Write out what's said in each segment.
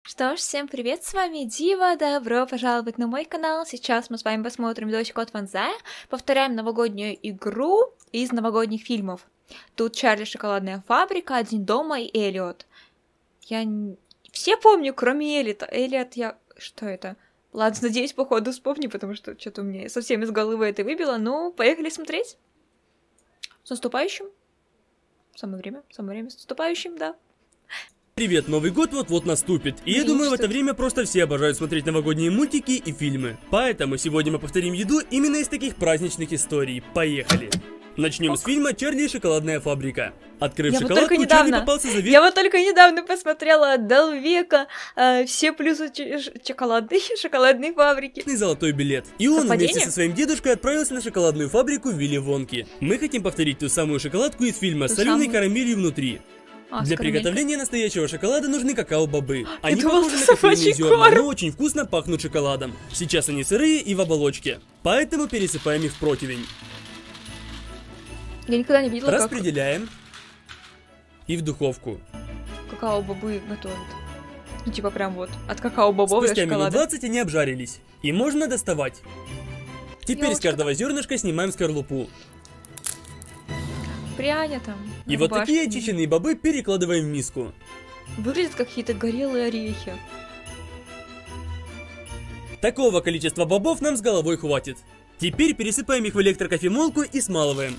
Что ж, всем привет, с вами Дива, добро пожаловать на мой канал. Сейчас мы с вами посмотрим видосик от Ванзая, повторяем новогоднюю игру из новогодних фильмов. Тут Чарли Шоколадная фабрика, Один дома и Эллиот. Все помню, кроме Эллиота. Эллиот Что это? Ладно, надеюсь, походу вспомню, потому что что-то у меня совсем из головы это выбило. Ну, поехали смотреть. С наступающим. Самое время с наступающим, да. Привет, Новый год вот-вот наступит, и я думаю, в это время просто все обожают смотреть новогодние мультики и фильмы. Поэтому сегодня мы повторим еду именно из таких праздничных историй. Поехали! Начнем с фильма «Чарли и шоколадная фабрика». Открыв шоколадку, Чарли попался за Я вот только недавно посмотрела «Отдал века», все плюсы шоколадной фабрики. Золотой билет. И он вместе со своим дедушкой отправился на шоколадную фабрику Вилли Вонки. Мы хотим повторить ту самую шоколадку из фильма с соленой карамелью внутри. Для приготовления настоящего шоколада нужны какао-бобы. Они похожи на кофейные зерна, но очень вкусно пахнут шоколадом. Сейчас они сырые и в оболочке, поэтому пересыпаем их в противень. Я никогда не видела, распределяем и в духовку. Какао-бобы готовят. Ну типа прям вот от какао-бобов до шоколада. Спустя минут 20 они обжарились, и можно доставать. Теперь с каждого зернышка снимаем скорлупу. Пряня там. И вот такие очищенные бобы перекладываем в миску. Выглядят как какие-то горелые орехи. Такого количества бобов нам с головой хватит. Теперь пересыпаем их в электрокофемолку и смалываем.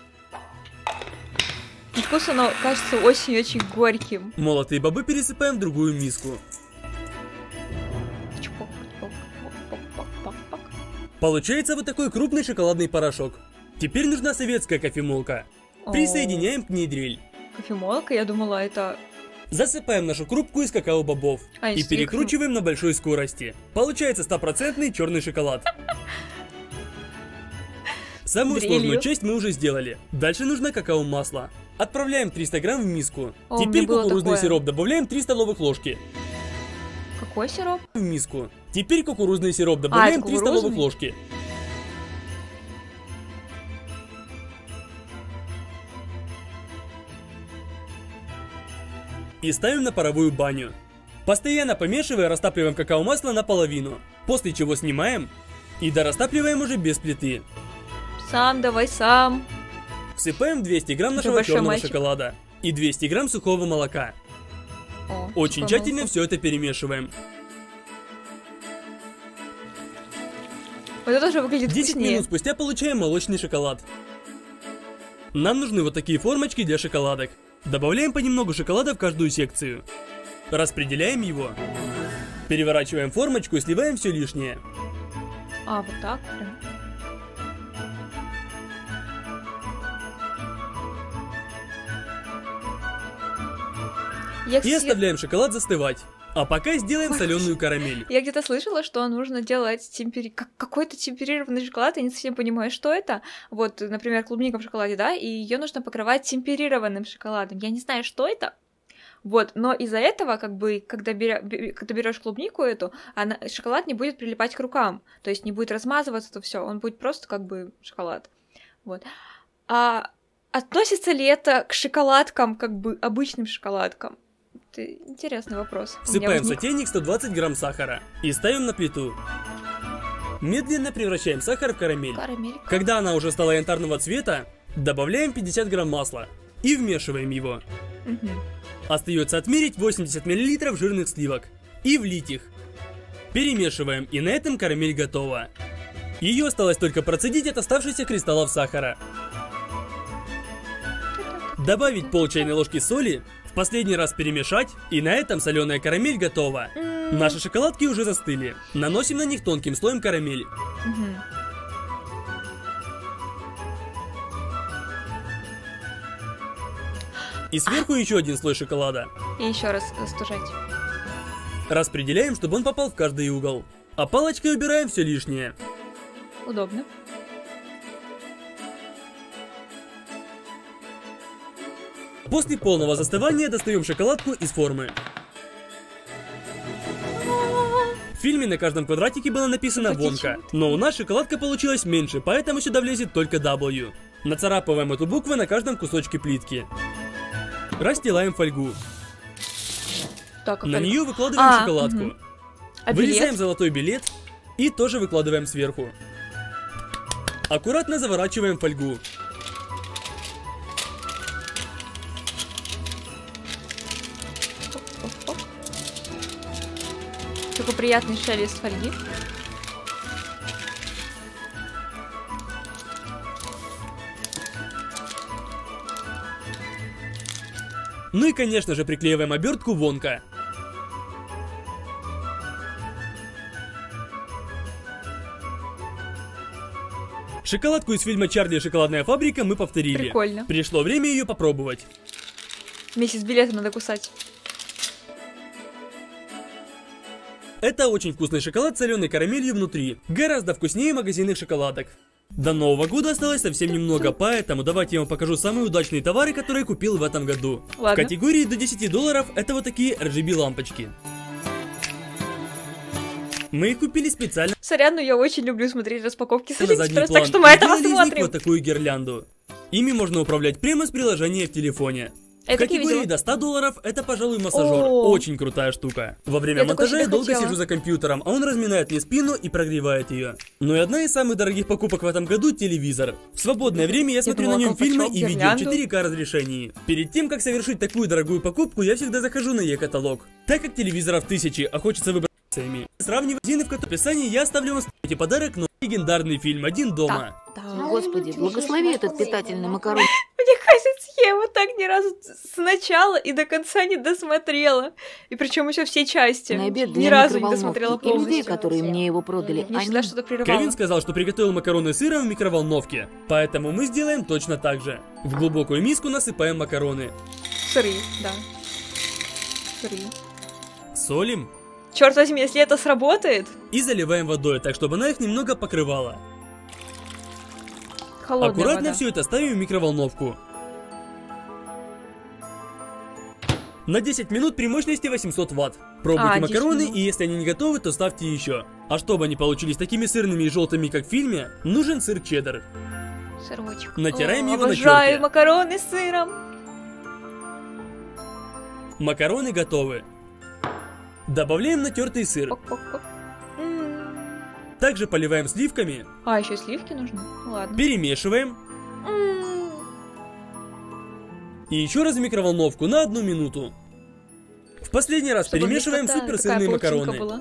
Вкус оно кажется очень-очень горьким. Молотые бобы пересыпаем в другую миску. Получается вот такой крупный шоколадный порошок. Теперь нужна советская кофемолка. Присоединяем к ней дрель. Кофемолка? Я думала, это... Засыпаем нашу крупку из какао-бобов и перекручиваем на большой скорости. Получается 100% черный шоколад. Самую сложную часть мы уже сделали. Дальше нужно какао-масло. Отправляем 300 грамм в миску. Теперь кукурузный сироп добавляем 3 столовых ложки. Какой сироп? В миску. Теперь кукурузный сироп добавляем 3 столовых ложки. И ставим на паровую баню. Постоянно помешивая, растапливаем какао-масло наполовину. После чего снимаем и дорастапливаем уже без плиты. Давай сам. Всыпаем 200 грамм нашего черного шоколада и 200 грамм сухого молока. Очень тщательно все это перемешиваем. Вот это тоже выглядит 10 вкуснее. минут спустя получаем молочный шоколад. Нам нужны вот такие формочки для шоколадок. Добавляем понемногу шоколада в каждую секцию. Распределяем его. Переворачиваем формочку и сливаем все лишнее. Вот так прям. И оставляем шоколад застывать. А пока сделаем соленую карамель. Я где-то слышала, что нужно делать какой-то темперированный шоколад, я не совсем понимаю, что это. Вот, например, клубника в шоколаде, да, и ее нужно покрывать темперированным шоколадом. Я не знаю, что это. Вот, но из-за этого, как бы, когда берешь клубнику эту, шоколад не будет прилипать к рукам. То есть не будет размазываться это все, он будет просто как бы шоколад. Вот. А относится ли это к шоколадкам, как бы обычным шоколадкам? Это интересный вопрос. Всыпаем в сотейник 120 грамм сахара и ставим на плиту. Медленно превращаем сахар в карамель. Когда она уже стала янтарного цвета, добавляем 50 грамм масла и вмешиваем его. Остается отмерить 80 мл жирных сливок и влить их. Перемешиваем, и на этом карамель готова. Ее осталось только процедить от оставшихся кристаллов сахара. Добавить пол чайной ложки соли, в последний раз перемешать, и на этом соленая карамель готова. Наши шоколадки уже застыли. Наносим на них тонким слоем карамель. И сверху еще один слой шоколада. И еще раз остужать. Распределяем, чтобы он попал в каждый угол. А палочкой убираем все лишнее. Удобно. После полного застывания достаем шоколадку из формы. В фильме на каждом квадратике было написано Вонка, но у нас шоколадка получилась меньше, поэтому сюда влезет только W. Нацарапываем эту букву на каждом кусочке плитки. Расстилаем фольгу. Так, на нее выкладываем шоколадку. Вырезаем золотой билет и тоже выкладываем сверху. Аккуратно заворачиваем фольгу. Такой приятный шелест фольги. Ну и, конечно же, приклеиваем обертку Вонка. Шоколадку из фильма «Чарли и шоколадная фабрика» мы повторили. Прикольно. Пришло время ее попробовать. Вместе с билетом надо кусать. Это очень вкусный шоколад с соленой карамелью внутри. Гораздо вкуснее магазинных шоколадок. До Нового года осталось совсем немного, поэтому давайте я вам покажу самые удачные товары, которые купил в этом году. Ладно. В категории до $10 это вот такие RGB лампочки. Мы их купили специально. Сорян, но я очень люблю смотреть распаковки с на задний план. так что мы это посмотрим. Вот такую гирлянду. Ими можно управлять прямо с приложения в телефоне. В категории до $100 это, пожалуй, массажер. Очень крутая штука. Во время монтажа я долго сижу за компьютером, а он разминает мне спину и прогревает ее. Ну и одна из самых дорогих покупок в этом году — телевизор. В свободное время я смотрю на нем фильмы и видео в 4К разрешении. Перед тем, как совершить такую дорогую покупку, я всегда захожу на e-каталог. Так как телевизоров тысячи, а хочется выбрать сравнивать магазины, в котором в описании я оставлю вам подарок, но легендарный фильм «Один дома». Господи, благослови этот питательный макарон. Мне кажется, я его так ни разу с начала и до конца не досмотрела. И причем еще все части. На обед ни разу не досмотрела полностью. И людей, которые мне его продали, мне всегда что-то прерывало. Кевин сказал, что приготовил макароны с сыром в микроволновке. Поэтому мы сделаем точно так же. В глубокую миску насыпаем макароны. Сыры, да. Сыры. Солим. Черт возьми, если это сработает. И заливаем водой, так чтобы она их немного покрывала. Холодная Аккуратно вода. все это ставим в микроволновку. На 10 минут при мощности 800 Вт. Пробуйте макароны, и если они не готовы, то ставьте еще. А чтобы они получились такими сырными и желтыми, как в фильме, нужен сыр чеддер. Сырочек. Натираем его на терке. Обожаю макароны с сыром. Макароны готовы. Добавляем натертый сыр. Также поливаем сливками. А, еще сливки нужны? Ладно. Перемешиваем. И еще раз в микроволновку на 1 минуту. В последний раз чтобы перемешиваем суперсырные макароны.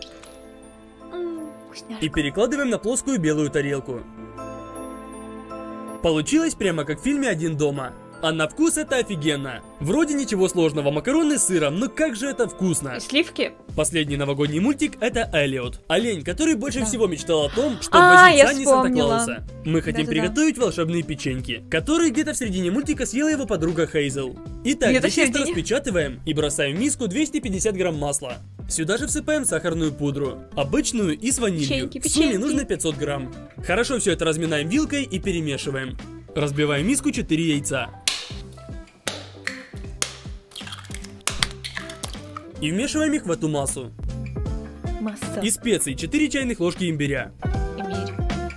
И перекладываем на плоскую белую тарелку. Получилось прямо как в фильме «Один дома». А на вкус это офигенно. Вроде ничего сложного, макароны с сыром, но как же это вкусно. И сливки? Последний новогодний мультик — это Эллиот. Олень, который больше всего мечтал о том, чтобы возить сани Санта-Клауса. Мы хотим приготовить волшебные печеньки, которые где-то в середине мультика съела его подруга Хейзел. Итак, тесто распечатываем и бросаем в миску 250 грамм масла. Сюда же всыпаем сахарную пудру, обычную и с ванилью. В сумме нужно 500 грамм. Хорошо все это разминаем вилкой и перемешиваем. Разбиваем в миску 4 яйца. И вмешиваем их в эту массу. Масса. И специй 4 чайных ложки имбиря. Имбирь.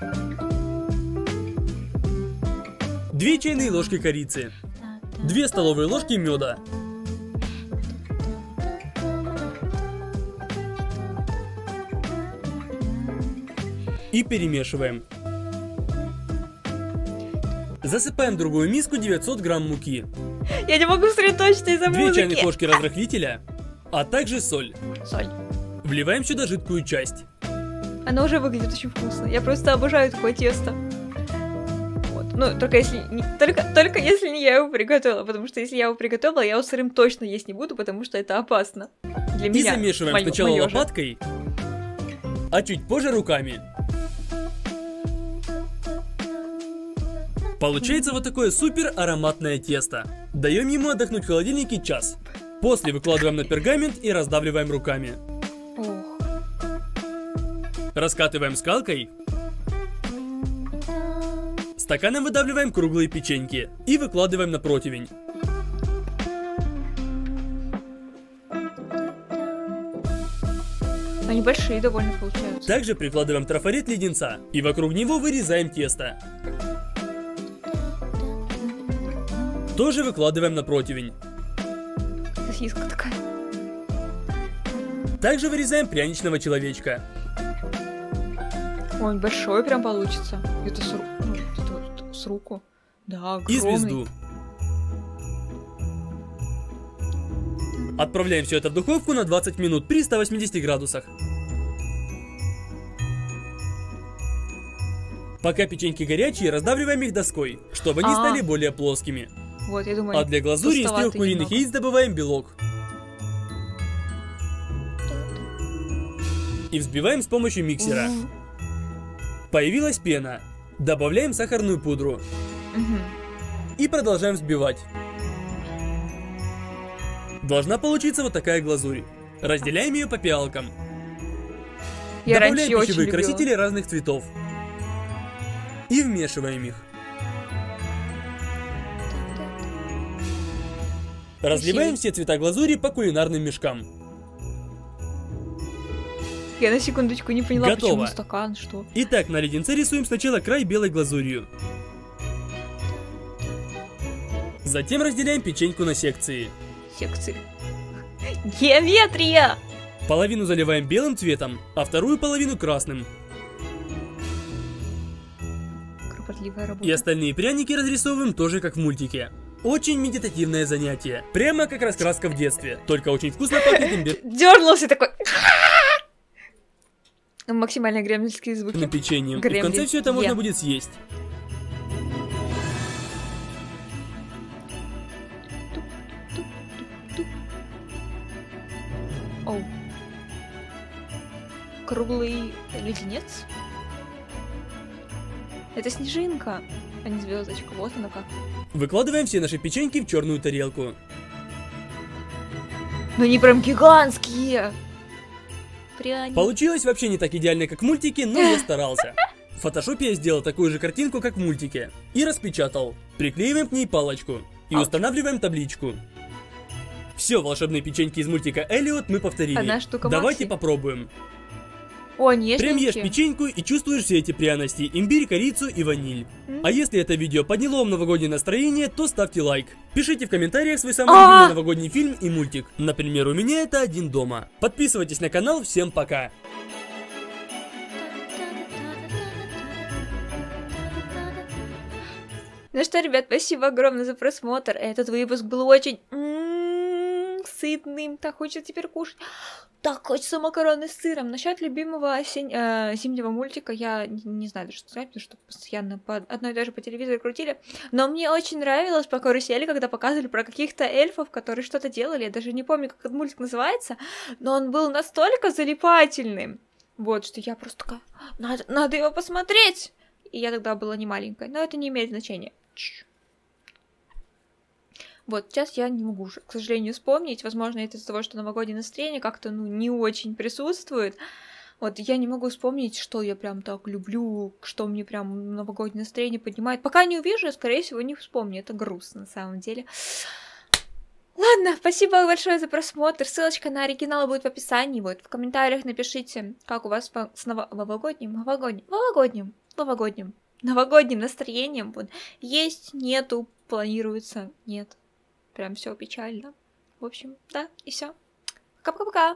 2 чайные ложки корицы. 2 столовые ложки меда. И перемешиваем. Засыпаем в другую миску 900 грамм муки. Я не могу сосредоточиться из-за музыки. 2 чайных ложки разрыхлителя, а также соль. Соль. Вливаем сюда жидкую часть. Оно уже выглядит очень вкусно. Я просто обожаю такое тесто. Вот. Ну, только если не я его приготовила. Потому что если я его приготовила, я его сырым точно есть не буду, потому что это опасно. Для меня. И замешиваем сначала лопаткой, а чуть позже руками. Получается вот такое супер ароматное тесто. Даем ему отдохнуть в холодильнике час. После выкладываем на пергамент и раздавливаем руками. Ох. Раскатываем скалкой. Стаканом выдавливаем круглые печеньки и выкладываем на противень. Они большие довольно получаются. Также прикладываем трафарет леденца и вокруг него вырезаем тесто. Тоже выкладываем на противень. Сосиска такая. Также вырезаем пряничного человечка. Он большой прям получится. Это с руку. Да, огромный. И звезду. Отправляем все это в духовку на 20 минут при 180 градусах. Пока печеньки горячие, раздавливаем их доской, чтобы они стали более плоскими. Вот, я думаю, а для глазури из 3 куриных яиц добаваем белок. И взбиваем с помощью миксера. Появилась пена. Добавляем сахарную пудру. И продолжаем взбивать. Должна получиться вот такая глазурь. Разделяем ее по пиалкам. Добавляем пищевые красители разных цветов. И вмешиваем их. Разливаем все цвета глазури по кулинарным мешкам. Я на секундочку не поняла, почему стакан, что. Итак, на леденце рисуем сначала край белой глазурью. Затем разделяем печеньку на секции. Геометрия! Половину заливаем белым цветом, а вторую половину красным. Кропотливая работа. И остальные пряники разрисовываем тоже как в мультике. Очень медитативное занятие. Прямо как раскраска в детстве. Только очень вкусно пахнет имбирь. Дернулся такой. Максимально гремлинские звуки. На печенье. И в конце все это можно будет съесть. Оу. Круглый леденец? Это снежинка, а не звездочка. Вот она как. Выкладываем все наши печеньки в черную тарелку. Но они прям гигантские. Пряники. Получилось вообще не так идеально, как в мультике, но я старался. В фотошопе я сделал такую же картинку, как в мультике. И распечатал. Приклеиваем к ней палочку. И устанавливаем табличку. Все волшебные печеньки из мультика Эллиот мы повторили. Одна штука Давайте Макси. попробуем. О, нежненькие. Прям ешь печеньку и чувствуешь все эти пряности, имбирь, корицу и ваниль. А если это видео подняло вам новогоднее настроение, то ставьте лайк. Пишите в комментариях свой самый любимый новогодний фильм и мультик. Например, у меня это «Один дома». Подписывайтесь на канал, всем пока. Ну что, ребят, спасибо огромное за просмотр. Этот выпуск был очень сытным. Так хочется теперь кушать. Так хочется макароны с сыром. Насчет любимого зимнего мультика я не знаю, что сказать, потому что постоянно одно и то же по телевизору крутили. Но мне очень нравилось по карусели, когда показывали про каких-то эльфов, которые что-то делали. Я даже не помню, как этот мультик называется, но он был настолько залипательным. Вот, что я просто такая, надо его посмотреть. И я тогда была не маленькая, но это не имеет значения. Вот, сейчас я не могу уже, к сожалению, вспомнить. Возможно, это из-за того, что новогоднее настроение как-то, не очень присутствует. Вот, я не могу вспомнить, что я прям так люблю, что мне прям новогоднее настроение поднимает. Пока не увижу, я, скорее всего, не вспомню. Это грустно, на самом деле. Ладно, спасибо большое за просмотр. Ссылочка на оригинал будет в описании. Вот, в комментариях напишите, как у вас с новогодним настроением. Вот. Есть, нету, планируется, нет. Прям все печально. В общем, да, и все. Пока-пока-пока.